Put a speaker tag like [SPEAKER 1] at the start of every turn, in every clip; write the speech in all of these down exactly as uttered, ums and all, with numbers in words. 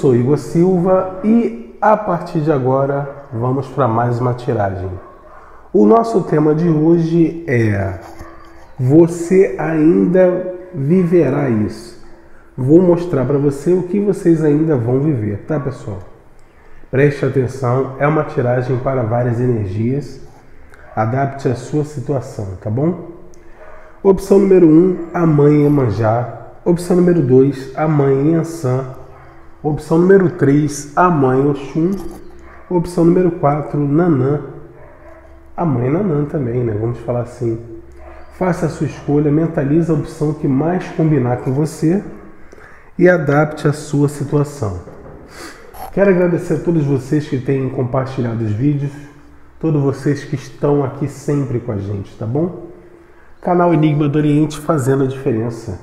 [SPEAKER 1] sou Igor Silva e a partir de agora vamos para mais uma tiragem. O nosso tema de hoje é: você ainda viverá isso? Vou mostrar para você o que vocês ainda vão viver, tá, pessoal? Preste atenção, é uma tiragem para várias energias. Adapte a sua situação, tá bom? Opção número um, a mãe Iemanjá. Opção número dois, a mãe Iansã. Opção número três, a mãe Oxum. Opção número quatro, Nanã. A mãe Nanã também, né? Vamos falar assim. Faça a sua escolha, mentalize a opção que mais combinar com você e adapte a sua situação. Quero agradecer a todos vocês que têm compartilhado os vídeos, todos vocês que estão aqui sempre com a gente, tá bom? Canal Enigma do Oriente fazendo a diferença.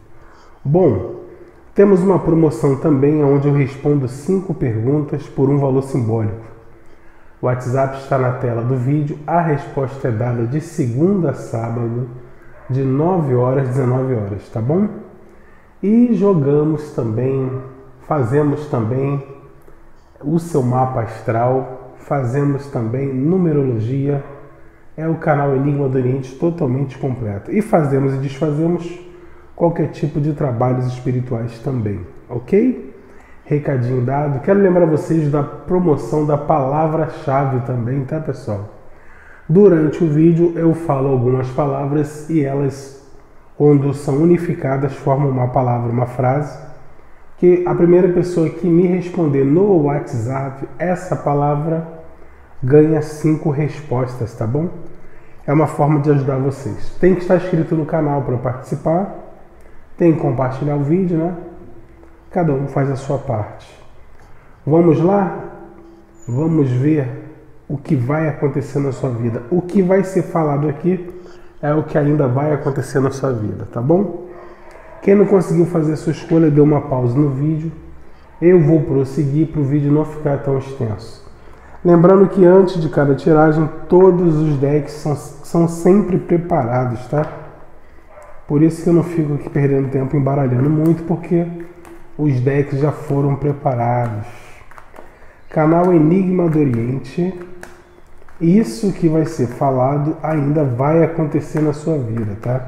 [SPEAKER 1] Bom, temos uma promoção também onde eu respondo cinco perguntas por um valor simbólico. O WhatsApp está na tela do vídeo, a resposta é dada de segunda a sábado, de nove horas às dezenove horas, tá bom? E jogamos também, fazemos também o seu mapa astral, fazemos também numerologia, é o canal Enigma do Oriente totalmente completo. E fazemos e desfazemos qualquer tipo de trabalhos espirituais também, ok? Recadinho dado. Quero lembrar vocês da promoção da palavra-chave também, tá, pessoal? Durante o vídeo eu falo algumas palavras e elas, quando são unificadas, formam uma palavra, uma frase, que a primeira pessoa que me responder no WhatsApp essa palavra ganha cinco respostas, tá bom? É uma forma de ajudar vocês. Tem que estar inscrito no canal para participar, tem que compartilhar o vídeo, né? Cada um faz a sua parte. Vamos lá? Vamos ver o que vai acontecer na sua vida. O que vai ser falado aqui é o que ainda vai acontecer na sua vida, tá bom? Quem não conseguiu fazer a sua escolha, dê uma pausa no vídeo. Eu vou prosseguir para o vídeo não ficar tão extenso. Lembrando que antes de cada tiragem, todos os decks são, são sempre preparados, tá? Por isso que eu não fico aqui perdendo tempo embaralhando muito, porque os decks já foram preparados. Canal Enigma do Oriente. Isso que vai ser falado ainda vai acontecer na sua vida, tá?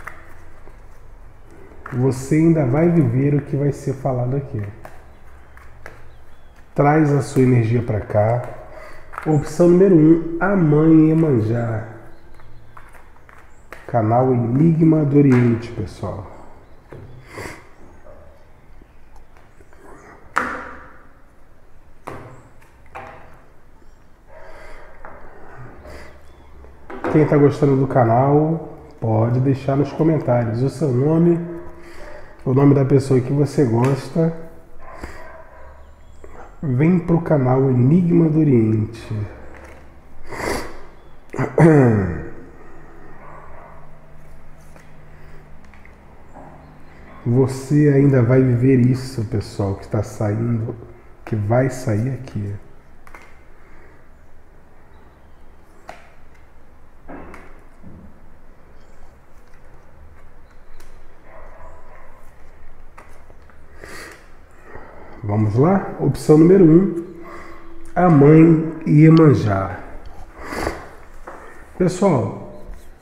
[SPEAKER 1] Você ainda vai viver o que vai ser falado aqui. Traz a sua energia para cá. Opção número um, a mãe Iemanjá. Canal Enigma do Oriente, pessoal. Quem está gostando do canal, pode deixar nos comentários o seu nome, o nome da pessoa que você gosta. Vem para o canal Enigma do Oriente. Você ainda vai viver isso, pessoal, que está saindo, que vai sair aqui. Vamos lá? Opção número um, a mãe Iemanjá. Pessoal,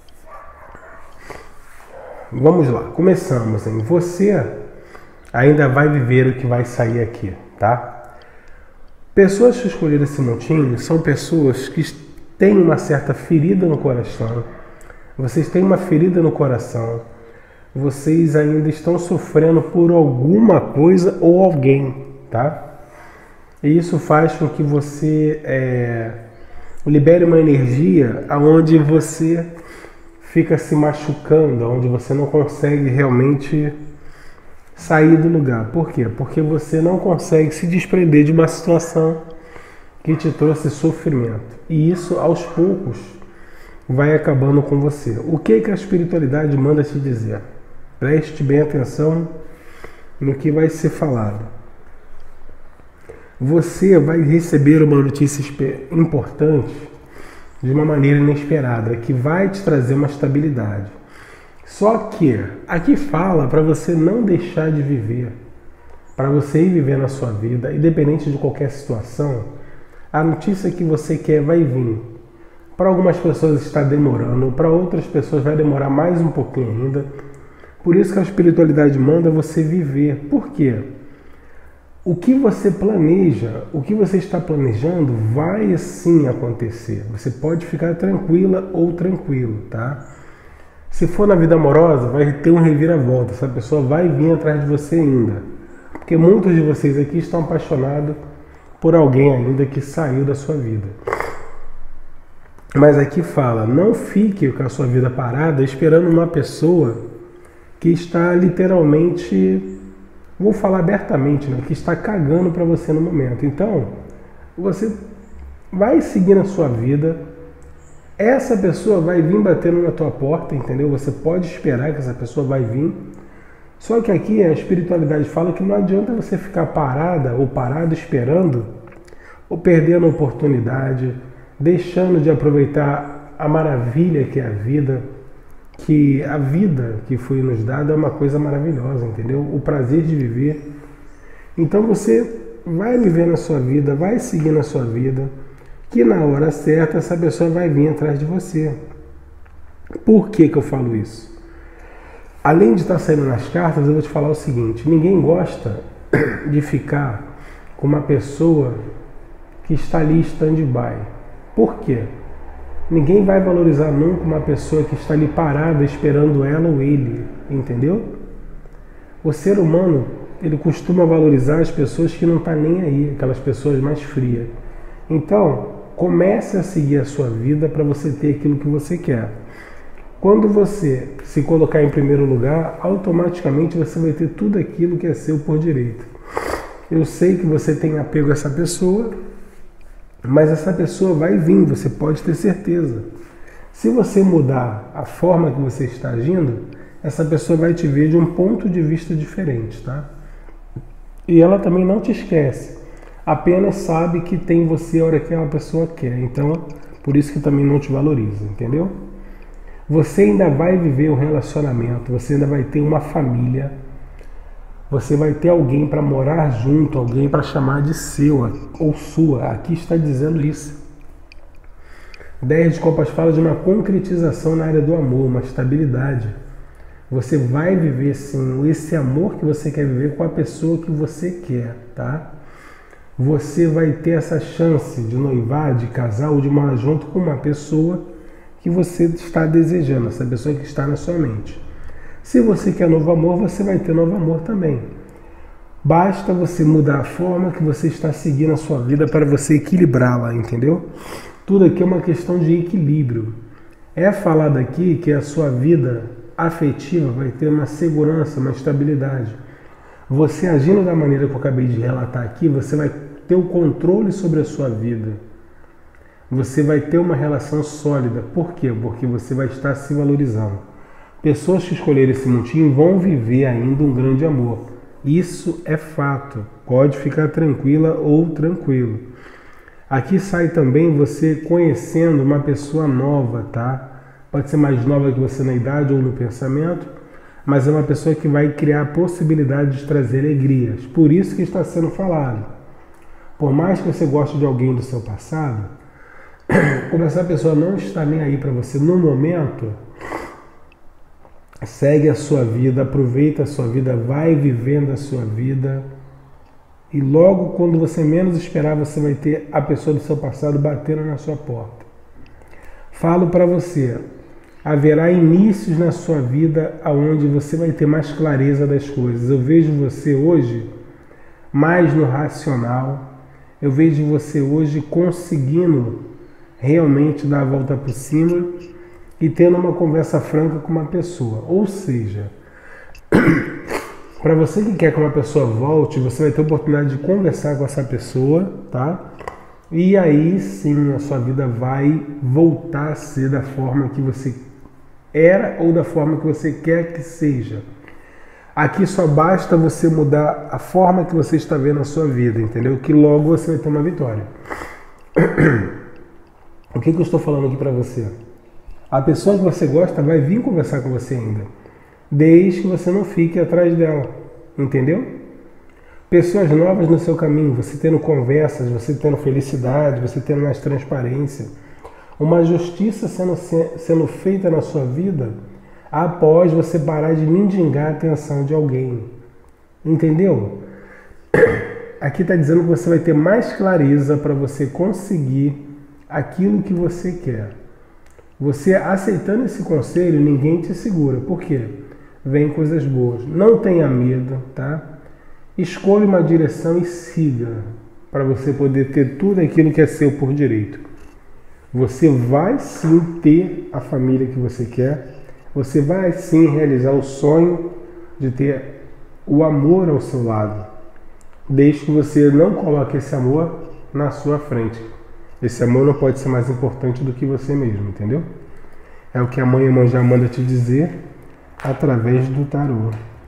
[SPEAKER 1] vamos lá. Começamos, hein? Você ainda vai viver o que vai sair aqui, tá? Pessoas que escolheram esse montinho são pessoas que têm uma certa ferida no coração. Vocês têm uma ferida no coração. Vocês ainda estão sofrendo por alguma coisa ou alguém, tá? E isso faz com que você é, libere uma energia onde você fica se machucando, onde você não consegue realmente sair do lugar. Por quê? Porque você não consegue se desprender de uma situação que te trouxe sofrimento. E isso, aos poucos, vai acabando com você. O que, que a espiritualidade manda te dizer? Preste bem atenção no que vai ser falado. Você vai receber uma notícia importante de uma maneira inesperada, que vai te trazer uma estabilidade. Só que aqui fala para você não deixar de viver. para você ir vivendo a sua vida, independente de qualquer situação. A notícia que você quer vai vir. Para algumas pessoas está demorando, para outras pessoas vai demorar mais um pouquinho ainda. Por isso que a espiritualidade manda você viver. Por quê? O que você planeja, o que você está planejando vai sim acontecer. Você pode ficar tranquila ou tranquilo, tá? Se for na vida amorosa, vai ter um reviravolta. Essa pessoa vai vir atrás de você ainda. Porque muitos de vocês aqui estão apaixonados por alguém ainda que saiu da sua vida. Mas aqui fala, não fique com a sua vida parada esperando uma pessoa que está literalmente, vou falar abertamente, né, que está cagando para você no momento. Então, você vai seguir a sua vida, essa pessoa vai vir batendo na tua porta, entendeu? Você pode esperar que essa pessoa vai vir. Só que aqui a espiritualidade fala que não adianta você ficar parada ou parado esperando, ou perdendo a oportunidade, deixando de aproveitar a maravilha que é a vida, que a vida que foi nos dada é uma coisa maravilhosa, entendeu? O prazer de viver. Então você vai viver na sua vida, vai seguir na sua vida, que na hora certa essa pessoa vai vir atrás de você. Por que que eu falo isso? Além de estar saindo nas cartas, eu vou te falar o seguinte, ninguém gosta de ficar com uma pessoa que está ali stand-by. Por quê? Ninguém vai valorizar nunca uma pessoa que está ali parada esperando ela ou ele, entendeu? O ser humano, ele costuma valorizar as pessoas que não estão nem aí, aquelas pessoas mais frias. Então, comece a seguir a sua vida para você ter aquilo que você quer. Quando você se colocar em primeiro lugar, automaticamente você vai ter tudo aquilo que é seu por direito. Eu sei que você tem apego a essa pessoa, mas essa pessoa vai vir, você pode ter certeza. Se você mudar a forma que você está agindo, essa pessoa vai te ver de um ponto de vista diferente, tá? E ela também não te esquece, apenas sabe que tem você a hora que a pessoa quer. Então, por isso que também não te valoriza, entendeu? Você ainda vai viver um relacionamento, você ainda vai ter uma família, você vai ter alguém para morar junto, alguém para chamar de seu ou sua. Aqui está dizendo isso. dez de copas fala de uma concretização na área do amor, uma estabilidade. Você vai viver sim esse amor que você quer viver com a pessoa que você quer, tá? Você vai ter essa chance de noivar, de casar ou de morar junto com uma pessoa que você está desejando, essa pessoa que está na sua mente. Se você quer novo amor, você vai ter novo amor também. Basta você mudar a forma que você está seguindo a sua vida para você equilibrá-la, entendeu? Tudo aqui é uma questão de equilíbrio. É falado aqui que a sua vida afetiva vai ter uma segurança, uma estabilidade. Você agindo da maneira que eu acabei de relatar aqui, você vai ter o controle sobre a sua vida. Você vai ter uma relação sólida. Por quê? Porque você vai estar se valorizando. Pessoas que escolherem esse montinho vão viver ainda um grande amor. Isso é fato. Pode ficar tranquila ou tranquilo. Aqui sai também você conhecendo uma pessoa nova, tá? Pode ser mais nova que você na idade ou no pensamento, mas é uma pessoa que vai criar a possibilidade de trazer alegrias. Por isso que está sendo falado. Por mais que você goste de alguém do seu passado, como essa pessoa não está nem aí para você no momento, segue a sua vida, aproveita a sua vida, vai vivendo a sua vida e logo quando você menos esperar, você vai ter a pessoa do seu passado batendo na sua porta. Falo para você, haverá inícios na sua vida onde você vai ter mais clareza das coisas. Eu vejo você hoje mais no racional, eu vejo você hoje conseguindo realmente dar a volta por cima e tendo uma conversa franca com uma pessoa. Ou seja, para você que quer que uma pessoa volte, você vai ter a oportunidade de conversar com essa pessoa, tá? E aí sim a sua vida vai voltar a ser da forma que você era ou da forma que você quer que seja. Aqui só basta você mudar a forma que você está vendo a sua vida, entendeu? Que logo você vai ter uma vitória. O que, que eu estou falando aqui para você? A pessoa que você gosta vai vir conversar com você ainda, desde que você não fique atrás dela, entendeu? pessoas novas no seu caminho, você tendo conversas, você tendo felicidade, você tendo mais transparência, uma justiça sendo, sendo feita na sua vida após você parar de mendigar a atenção de alguém. Entendeu? Aqui está dizendo que você vai ter mais clareza para você conseguir aquilo que você quer. Você aceitando esse conselho, ninguém te segura. Por quê? Vem coisas boas. Não tenha medo, tá? Escolha uma direção e siga para você poder ter tudo aquilo que é seu por direito. Você vai sim ter a família que você quer. Você vai sim realizar o sonho de ter o amor ao seu lado. Desde que você não coloque esse amor na sua frente. Esse amor não pode ser mais importante do que você mesmo, entendeu? É o que a mãe Iemanjá manda te dizer através do tarô.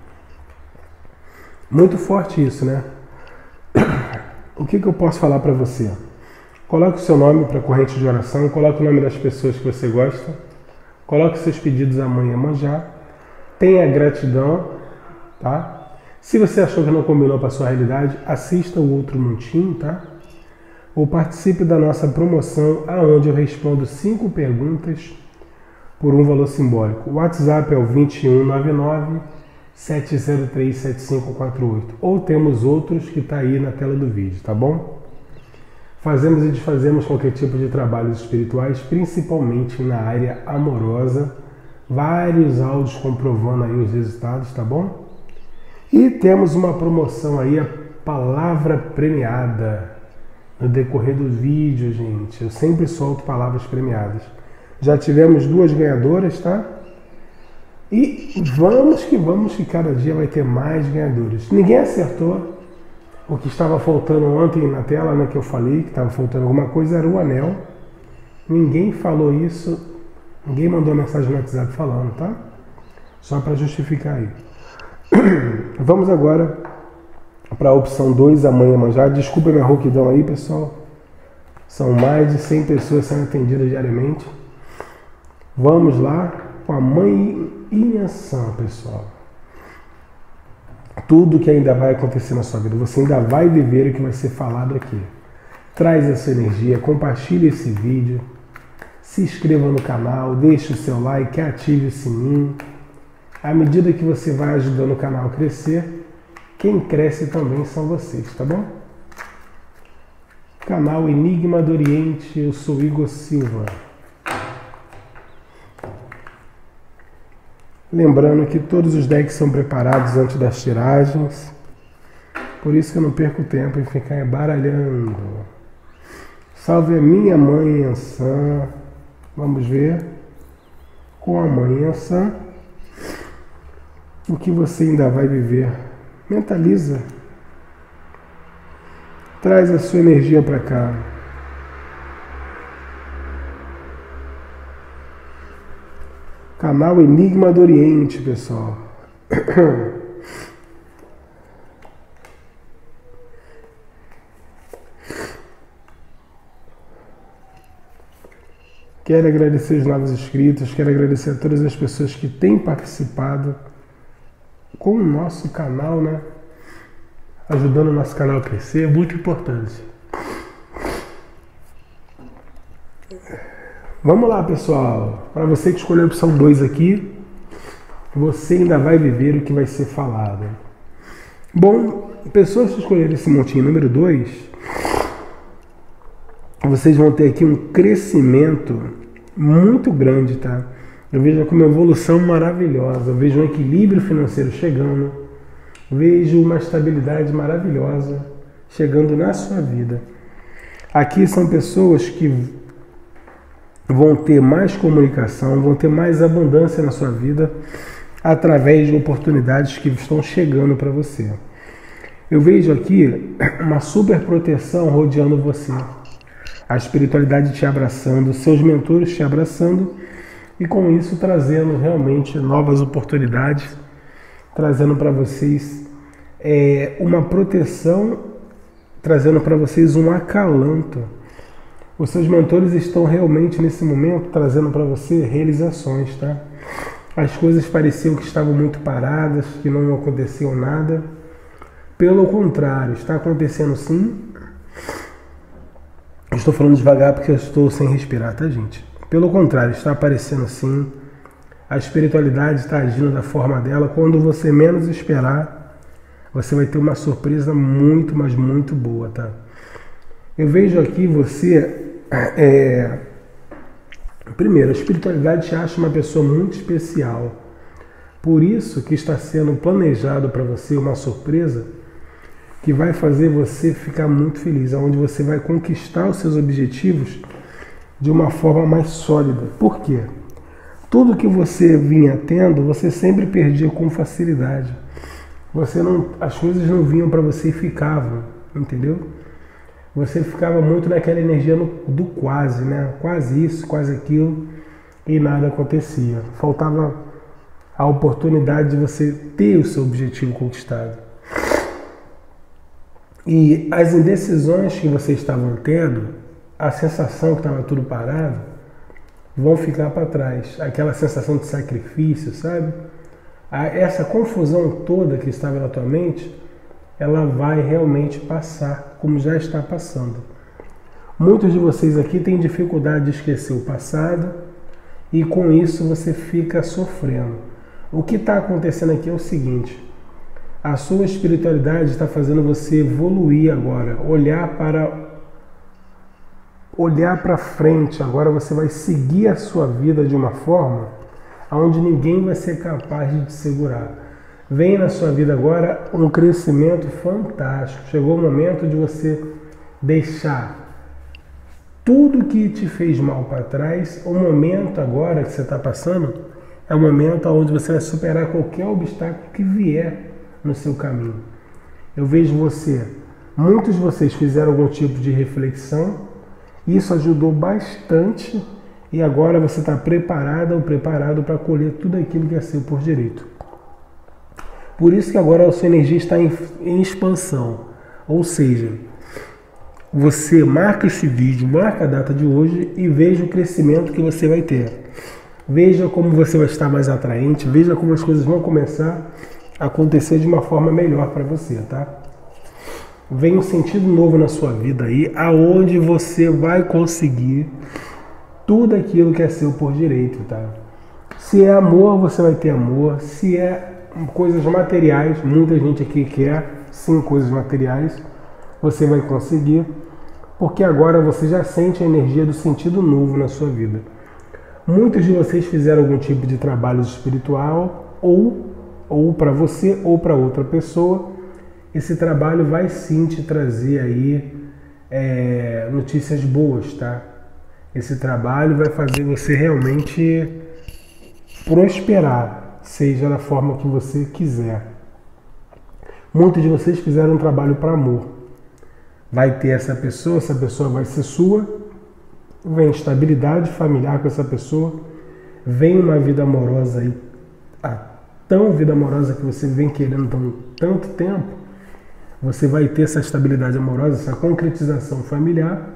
[SPEAKER 1] Muito forte isso, né? O que, que eu posso falar para você? Coloque o seu nome para a corrente de oração, coloque o nome das pessoas que você gosta, coloque seus pedidos à mãe Iemanjá, tenha gratidão, tá? Se você achou que não combinou para a sua realidade, assista o outro montinho, tá? Ou participe da nossa promoção, aonde eu respondo cinco perguntas por um valor simbólico. O WhatsApp é o dois um nove nove, sete zero três, sete cinco quatro oito. Ou temos outros que está aí na tela do vídeo, tá bom? Fazemos e desfazemos qualquer tipo de trabalhos espirituais, principalmente na área amorosa. Vários áudios comprovando aí os resultados, tá bom? E temos uma promoção aí, a palavra premiada. No decorrer do vídeo, gente, eu sempre solto palavras premiadas. Já tivemos duas ganhadoras, tá? E vamos que vamos, que cada dia vai ter mais ganhadores. Ninguém acertou. O que estava faltando ontem na tela, né, que eu falei, que estava faltando alguma coisa, era o anel. Ninguém falou isso. Ninguém mandou mensagem no WhatsApp falando, tá? Só para justificar aí. Vamos agora para a opção dois, a mãe Iemanjá. Desculpa minha rouquidão aí, pessoal. São mais de cem pessoas sendo atendidas diariamente. Vamos lá com a mãe Inhaçã, pessoal. Tudo que ainda vai acontecer na sua vida, você ainda vai viver o que vai ser falado aqui. Traz essa energia, compartilhe esse vídeo, se inscreva no canal, deixe o seu like, ative o sininho. À medida que você vai ajudando o canal a crescer, quem cresce também são vocês, tá bom? Canal Enigma do Oriente, eu sou Igor Silva. Lembrando que todos os decks são preparados antes das tiragens, por isso que eu não perco tempo em ficar baralhando. Salve a minha mãe Inhaçã. Vamos ver com a mãe Inhaçã o que você ainda vai viver. Mentaliza. Traz a sua energia para cá. Canal Enigma do Oriente, pessoal. Quero agradecer os novos inscritos, quero agradecer a todas as pessoas que têm participado com o nosso canal, né? Ajudando o nosso canal a crescer, é muito importante. Vamos lá, pessoal. Para você que escolheu a opção dois aqui, você ainda vai viver o que vai ser falado. Bom, pessoas que escolheram esse montinho número dois, vocês vão ter aqui um crescimento muito grande, tá? Eu vejo aqui uma evolução maravilhosa, eu vejo um equilíbrio financeiro chegando, vejo uma estabilidade maravilhosa chegando na sua vida. Aqui são pessoas que vão ter mais comunicação, vão ter mais abundância na sua vida através de oportunidades que estão chegando para você. Eu vejo aqui uma super proteção rodeando você, a espiritualidade te abraçando, seus mentores te abraçando e com isso trazendo realmente novas oportunidades, trazendo para vocês é, uma proteção, trazendo para vocês um acalanto. Os seus mentores estão realmente nesse momento trazendo para você realizações, tá? As coisas pareciam que estavam muito paradas, que não aconteceu nada. Pelo contrário, está acontecendo sim. Estou falando devagar porque eu estou sem respirar, tá, gente? Pelo contrário, está aparecendo sim. A espiritualidade está agindo da forma dela. Quando você menos esperar, você vai ter uma surpresa muito, mas muito boa, tá? Eu vejo aqui você... É... Primeiro, a espiritualidade te acha uma pessoa muito especial. Por isso que está sendo planejado para você uma surpresa que vai fazer você ficar muito feliz, onde você vai conquistar os seus objetivos de uma forma mais sólida. Por quê? Tudo que você vinha tendo, você sempre perdia com facilidade. Você não, as coisas não vinham para você e ficavam, entendeu? Você ficava muito naquela energia no, do quase, né? Quase isso, quase aquilo, e nada acontecia. Faltava a oportunidade de você ter o seu objetivo conquistado. E as indecisões que vocês estavam tendo, a sensação que estava tudo parado, vão ficar para trás. Aquela sensação de sacrifício, sabe? Essa confusão toda que estava na tua mente, ela vai realmente passar, como já está passando. Muitos de vocês aqui têm dificuldade de esquecer o passado e com isso você fica sofrendo. O que está acontecendo aqui é o seguinte: a sua espiritualidade está fazendo você evoluir agora, olhar para olhar para frente. Agora você vai seguir a sua vida de uma forma onde ninguém vai ser capaz de te segurar. Vem na sua vida agora um crescimento fantástico. Chegou o momento de você deixar tudo que te fez mal para trás. O momento agora que você está passando é o momento onde você vai superar qualquer obstáculo que vier no seu caminho. Eu vejo você, muitos de vocês fizeram algum tipo de reflexão, isso ajudou bastante e agora você está preparada ou preparado para colher tudo aquilo que é seu por direito. Por isso que agora a sua energia está em, em expansão, ou seja, você marca esse vídeo, marca a data de hoje e veja o crescimento que você vai ter. Veja como você vai estar mais atraente, veja como as coisas vão começar a acontecer de uma forma melhor para você, tá? Vem um sentido novo na sua vida aí, aonde você vai conseguir tudo aquilo que é seu por direito, tá? Se é amor, você vai ter amor. Se é coisas materiais, muita gente aqui quer sim coisas materiais, você vai conseguir, porque agora você já sente a energia do sentido novo na sua vida. Muitos de vocês fizeram algum tipo de trabalho espiritual, ou, ou para você ou para outra pessoa. Esse trabalho vai sim te trazer aí é, notícias boas, tá? Esse trabalho vai fazer você realmente prosperar, seja da forma que você quiser. Muitos de vocês fizeram um trabalho para amor. Vai ter essa pessoa, essa pessoa vai ser sua, vem estabilidade familiar com essa pessoa, vem uma vida amorosa aí, a tão vida amorosa que você vem querendo tão, tanto tempo, você vai ter essa estabilidade amorosa, essa concretização familiar.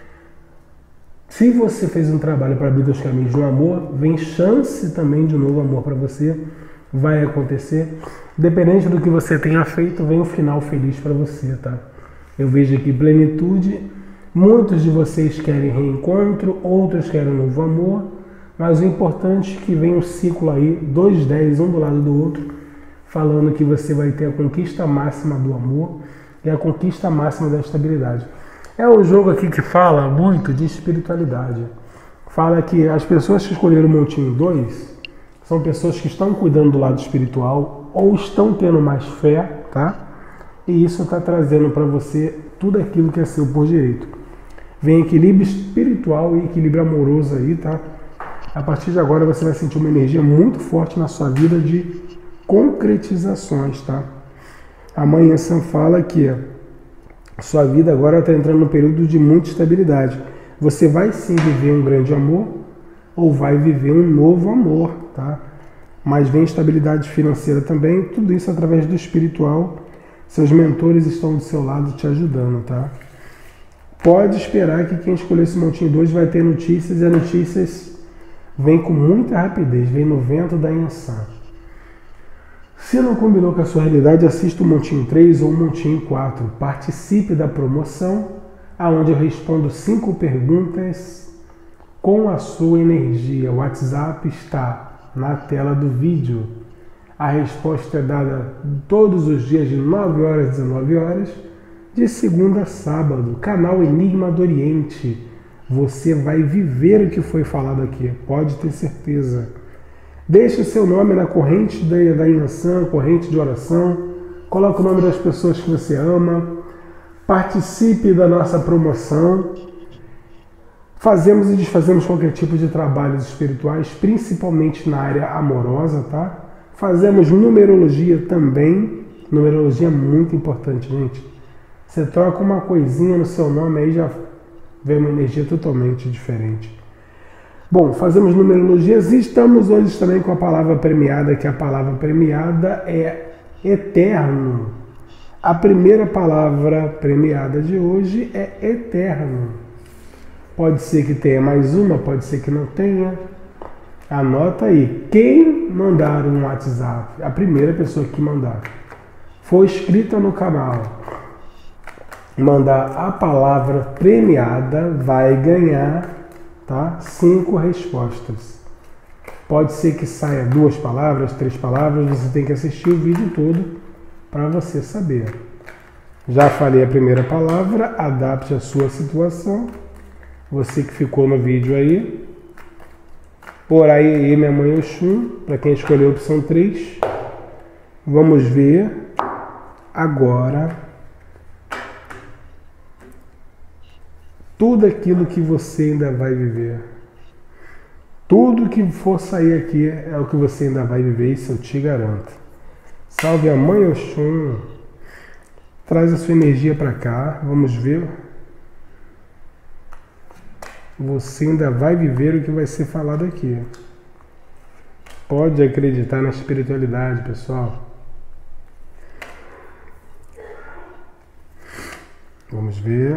[SPEAKER 1] Se você fez um trabalho para abrir os caminhos do amor, vem chance também de novo amor para você, vai acontecer. Dependente do que você tenha feito, vem um final feliz para você, tá? Eu vejo aqui plenitude, muitos de vocês querem reencontro, outros querem um novo amor, mas o importante é que vem um ciclo aí, dois dez, um do lado do outro, falando que você vai ter a conquista máxima do amor e a conquista máxima da estabilidade. É um jogo aqui que fala muito de espiritualidade. Fala que as pessoas que escolheram o Montinho dois são pessoas que estão cuidando do lado espiritual ou estão tendo mais fé, tá? E isso está trazendo para você tudo aquilo que é seu por direito. Vem equilíbrio espiritual e equilíbrio amoroso aí, tá? A partir de agora você vai sentir uma energia muito forte na sua vida de concretizações, tá? A Mãe Yansan fala que sua vida agora está entrando num período de muita estabilidade. Você vai sim viver um grande amor ou vai viver um novo amor, tá? Mas vem estabilidade financeira também, tudo isso através do espiritual. Seus mentores estão do seu lado te ajudando, tá? Pode esperar que quem escolher esse Montinho dois vai ter notícias, e as notícias vêm com muita rapidez, vem no vento da Yansan. Se não combinou com a sua realidade, assista o Montinho três ou o Montinho quatro. Participe da promoção, onde eu respondo cinco perguntas com a sua energia. O WhatsApp está na tela do vídeo. A resposta é dada todos os dias de nove horas às dezenove horas, de segunda a sábado. Canal Enigma do Oriente. Você vai viver o que foi falado aqui, pode ter certeza. Deixe o seu nome na corrente da, da Yansan, corrente de oração. Coloque o nome das pessoas que você ama. Participe da nossa promoção. Fazemos e desfazemos qualquer tipo de trabalhos espirituais, principalmente na área amorosa, tá? Fazemos numerologia também. Numerologia é muito importante, gente. Você troca uma coisinha no seu nome, aí já vem uma energia totalmente diferente. Bom, fazemos numerologias e estamos hoje também com a palavra premiada, que a palavra premiada é eterno. A primeira palavra premiada de hoje é eterno. Pode ser que tenha mais uma, pode ser que não tenha. Anota aí. Quem mandar um WhatsApp, a primeira pessoa que mandar, for inscrita no canal, mandar a palavra premiada, vai ganhar, tá? Cinco respostas. Pode ser que saia duas palavras, três palavras, você tem que assistir o vídeo todo para você saber. Já falei a primeira palavra, adapte a sua situação. Você que ficou no vídeo aí. Orai, minha mãe Oxum, para quem escolheu a opção três. Vamos ver agora tudo aquilo que você ainda vai viver. Tudo que for sair aqui é o que você ainda vai viver, isso eu te garanto. Salve a mãe Oxum. Traz a sua energia para cá. Vamos ver. Você ainda vai viver o que vai ser falado aqui. Pode acreditar na espiritualidade, pessoal. Vamos ver.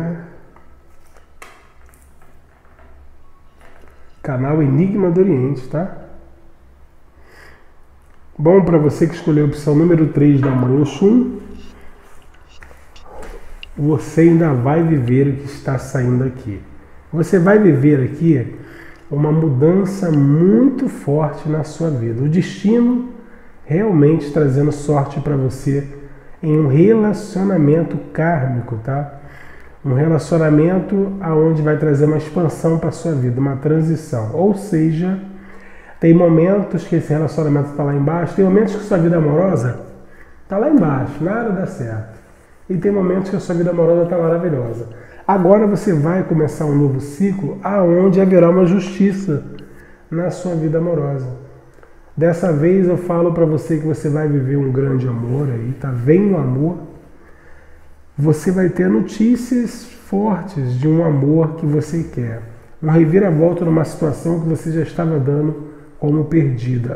[SPEAKER 1] Canal Enigma do Oriente, tá? Bom, para você que escolheu a opção número três da mãe Oxum, você ainda vai viver o que está saindo aqui. Você vai viver aqui uma mudança muito forte na sua vida. O destino realmente trazendo sorte para você em um relacionamento kármico, tá? Um relacionamento aonde vai trazer uma expansão para a sua vida, uma transição. Ou seja, tem momentos que esse relacionamento está lá embaixo, tem momentos que sua vida amorosa está lá embaixo, nada dá certo. E tem momentos que a sua vida amorosa está maravilhosa. Agora você vai começar um novo ciclo aonde haverá uma justiça na sua vida amorosa. Dessa vez eu falo para você que você vai viver um grande amor aí, tá? Vem o amor. Você vai ter notícias fortes de um amor que você quer. Um reviravolta numa situação que você já estava dando como perdida.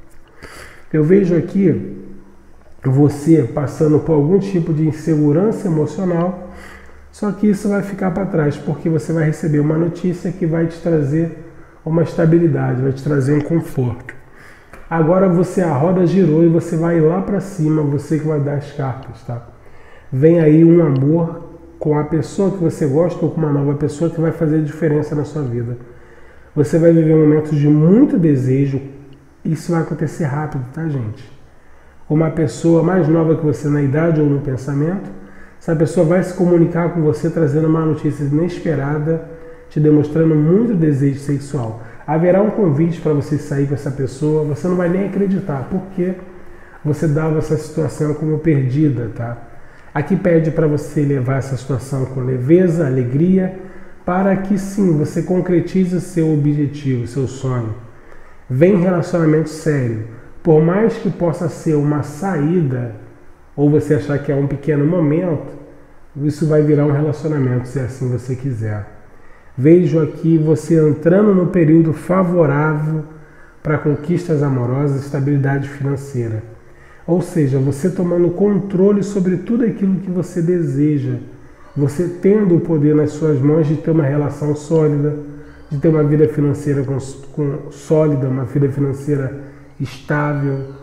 [SPEAKER 1] Eu vejo aqui você passando por algum tipo de insegurança emocional, só que isso vai ficar para trás, porque você vai receber uma notícia que vai te trazer uma estabilidade, vai te trazer um conforto. Agora você, a roda girou e você vai lá para cima, você que vai dar as cartas, tá? Vem aí um amor com a pessoa que você gosta ou com uma nova pessoa que vai fazer diferença na sua vida. Você vai viver momentos de muito desejo. Isso vai acontecer rápido, tá, gente? Uma pessoa mais nova que você na idade ou no pensamento, essa pessoa vai se comunicar com você trazendo uma notícia inesperada, te demonstrando muito desejo sexual. Haverá um convite para você sair com essa pessoa, você não vai nem acreditar, porque você dava essa situação como perdida, tá? Aqui pede para você levar essa situação com leveza, alegria, para que sim, você concretize o seu objetivo, o seu sonho. Vem relacionamento sério. Por mais que possa ser uma saída, ou você achar que é um pequeno momento, isso vai virar um relacionamento, se assim você quiser. Vejo aqui você entrando no período favorável para conquistas amorosas e estabilidade financeira. Ou seja, você tomando controle sobre tudo aquilo que você deseja. Você tendo o poder nas suas mãos de ter uma relação sólida, de ter uma vida financeira com, com, sólida, uma vida financeira estável.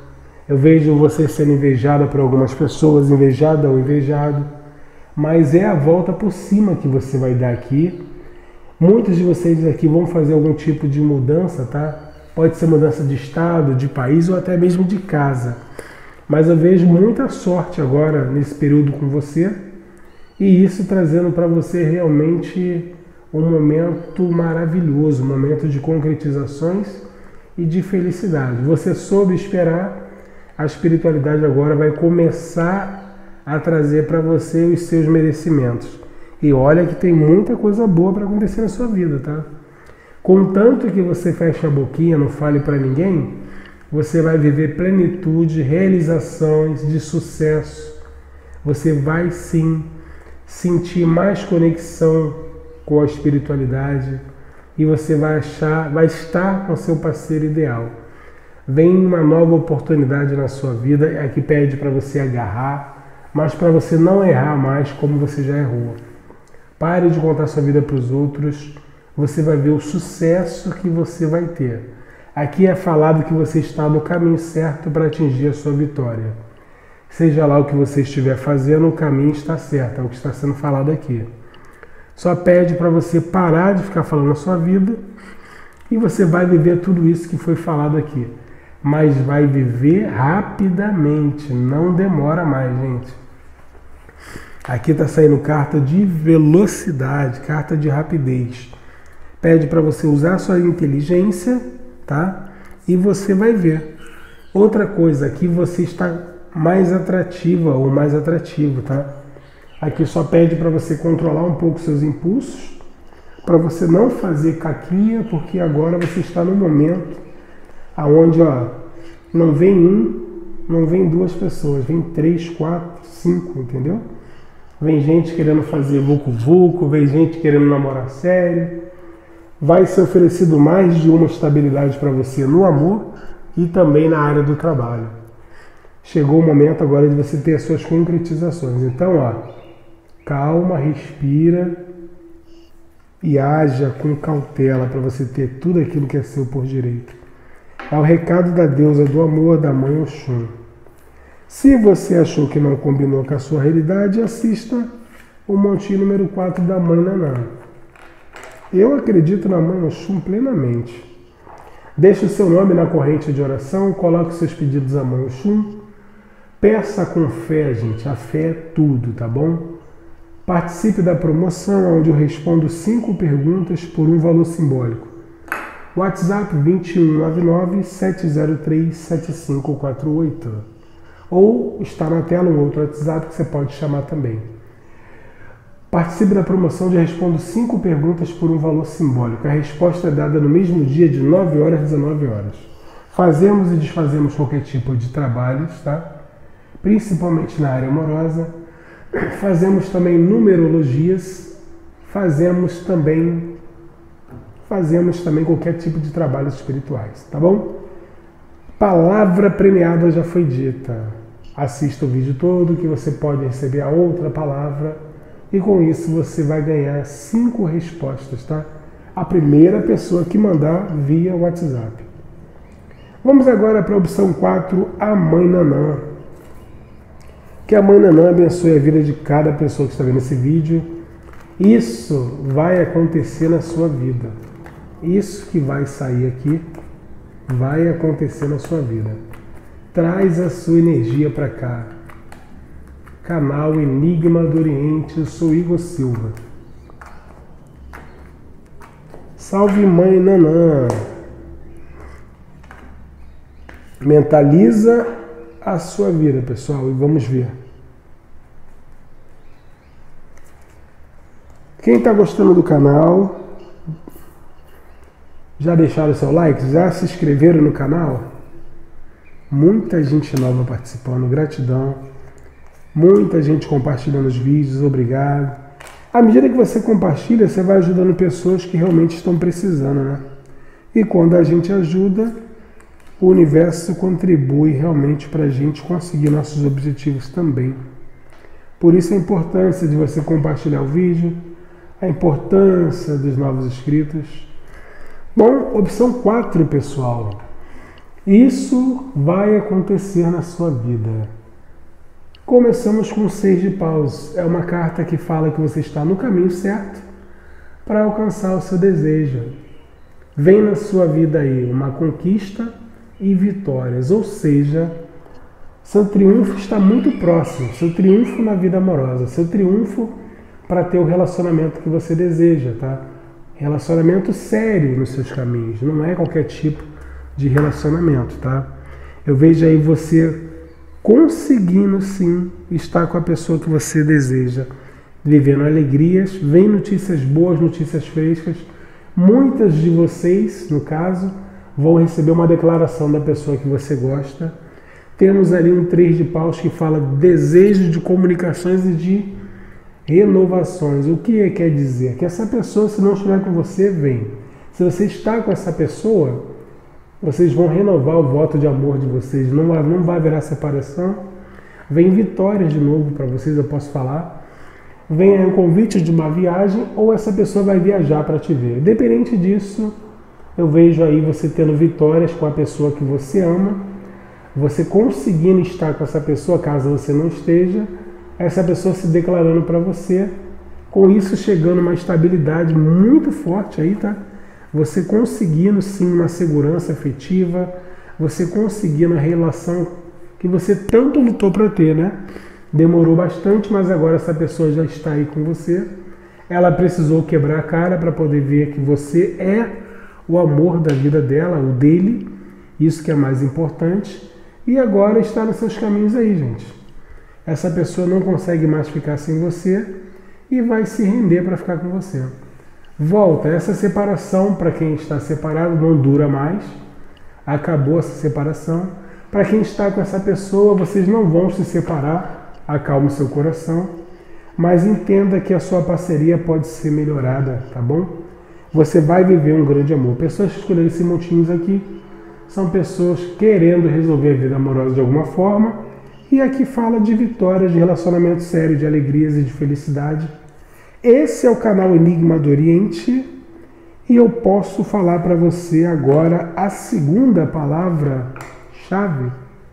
[SPEAKER 1] Eu vejo você sendo invejada por algumas pessoas, invejada ou invejado, mas é a volta por cima que você vai dar aqui. Muitos de vocês aqui vão fazer algum tipo de mudança, tá? Pode ser mudança de estado, de país ou até mesmo de casa. Mas eu vejo muita sorte agora nesse período com você e isso trazendo para você realmente um momento maravilhoso, um momento de concretizações e de felicidade. Você soube esperar, a espiritualidade agora vai começar a trazer para você os seus merecimentos. E olha que tem muita coisa boa para acontecer na sua vida, tá? Contanto que você feche a boquinha, não fale para ninguém, você vai viver plenitude, realizações de sucesso. Você vai sim sentir mais conexão com a espiritualidade e você vai achar, vai estar com seu parceiro ideal. Vem uma nova oportunidade na sua vida, é que pede para você agarrar, mas para você não errar mais como você já errou. Pare de contar sua vida para os outros, você vai ver o sucesso que você vai ter. Aqui é falado que você está no caminho certo para atingir a sua vitória. Seja lá o que você estiver fazendo, o caminho está certo, é o que está sendo falado aqui. Só pede para você parar de ficar falando a sua vida e você vai viver tudo isso que foi falado aqui. Mas vai viver rapidamente, não demora mais, gente. Aqui está saindo carta de velocidade, carta de rapidez. Pede para você usar a sua inteligência, tá? E você vai ver. Outra coisa, aqui você está mais atrativa ou mais atrativo, tá? Aqui só pede para você controlar um pouco seus impulsos, para você não fazer caquinha, porque agora você está no momento aonde, ó, não vem um, não vem duas pessoas, vem três, quatro, cinco, entendeu? Vem gente querendo fazer vucu-vucu, vem gente querendo namorar sério. Vai ser oferecido mais de uma estabilidade para você no amor e também na área do trabalho. Chegou o momento agora de você ter as suas concretizações. Então, ó, calma, respira e haja com cautela para você ter tudo aquilo que é seu por direito. É o recado da deusa do amor, da mãe Oxum. Se você achou que não combinou com a sua realidade, assista o montinho número quatro da mãe Nanã. Eu acredito na mãe Oxum plenamente. Deixe o seu nome na corrente de oração, coloque seus pedidos à mãe Oxum. Peça com fé, gente. A fé é tudo, tá bom? Participe da promoção, onde eu respondo cinco perguntas por um valor simbólico. WhatsApp dois um nove nove, sete zero três, sete cinco quatro oito. Ou está na tela um outro WhatsApp que você pode chamar também. Participe da promoção de Respondo cinco perguntas por um valor simbólico. A resposta é dada no mesmo dia de nove horas às dezenove horas. Fazemos e desfazemos qualquer tipo de trabalhos, tá? Principalmente na área amorosa. Fazemos também numerologias. Fazemos também, fazemos também qualquer tipo de trabalhos espirituais, tá bom? Palavra premiada já foi dita. Assista o vídeo todo que você pode receber a outra palavra e com isso você vai ganhar cinco respostas, tá? A primeira pessoa que mandar via WhatsApp. Vamos agora para a opção quatro, a Mãe Nanã. Que a Mãe Nanã abençoe a vida de cada pessoa que está vendo esse vídeo. Isso vai acontecer na sua vida. Isso que vai sair aqui vai acontecer na sua vida. Traz a sua energia para cá. Canal Enigma do Oriente, eu sou Igor Silva. Salve Mãe Nanã. Mentaliza a sua vida, pessoal, e vamos ver. Quem está gostando do canal, já deixaram o seu like? Já se inscreveram no canal? Muita gente nova participando, gratidão. Muita gente compartilhando os vídeos, obrigado. À medida que você compartilha, você vai ajudando pessoas que realmente estão precisando, né? E quando a gente ajuda, o universo contribui realmente para a gente conseguir nossos objetivos também. Por isso a importância de você compartilhar o vídeo, a importância dos novos inscritos. Bom, opção quatro, pessoal. Isso vai acontecer na sua vida. Começamos com o Seis de Paus. É uma carta que fala que você está no caminho certo para alcançar o seu desejo. Vem na sua vida aí uma conquista e vitórias, ou seja, seu triunfo está muito próximo, seu triunfo na vida amorosa, seu triunfo para ter o relacionamento que você deseja, tá? Relacionamento sério nos seus caminhos, não é qualquer tipo de relacionamento, tá? Eu vejo aí você conseguindo sim estar com a pessoa que você deseja, vivendo alegrias, vem notícias boas, notícias frescas. Muitas de vocês, no caso, vão receber uma declaração da pessoa que você gosta. Temos ali um três de paus que fala desejo de comunicações e de renovações. O que quer dizer? Que essa pessoa, se não estiver com você, vem. Se você está com essa pessoa, vocês vão renovar o voto de amor de vocês. Não vai, não vai haverá separação. Vem vitórias de novo para vocês, eu posso falar. Vem um convite de uma viagem ou essa pessoa vai viajar para te ver. Independente disso, eu vejo aí você tendo vitórias com a pessoa que você ama. Você conseguindo estar com essa pessoa, caso você não esteja, essa pessoa se declarando para você, com isso chegando uma estabilidade muito forte aí, tá? Você conseguindo sim uma segurança afetiva, você conseguindo a relação que você tanto lutou para ter, né? Demorou bastante, mas agora essa pessoa já está aí com você. Ela precisou quebrar a cara para poder ver que você é o amor da vida dela, o dele, isso que é mais importante. E agora está nos seus caminhos aí, gente. Essa pessoa não consegue mais ficar sem você e vai se render para ficar com você. Volta, essa separação para quem está separado não dura mais. Acabou essa separação. Para quem está com essa pessoa, vocês não vão se separar. Acalme seu coração. Mas entenda que a sua parceria pode ser melhorada, tá bom? Você vai viver um grande amor. Pessoas que escolheram esses motivos aqui são pessoas querendo resolver a vida amorosa de alguma forma. E aqui fala de vitórias, de relacionamento sério, de alegrias e de felicidade. Esse é o canal Enigma do Oriente. E eu posso falar para você agora a segunda palavra-chave.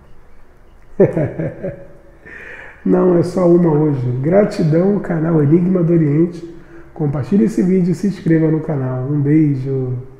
[SPEAKER 1] Não, é só uma hoje. Gratidão, canal Enigma do Oriente. Compartilhe esse vídeo e se inscreva no canal. Um beijo.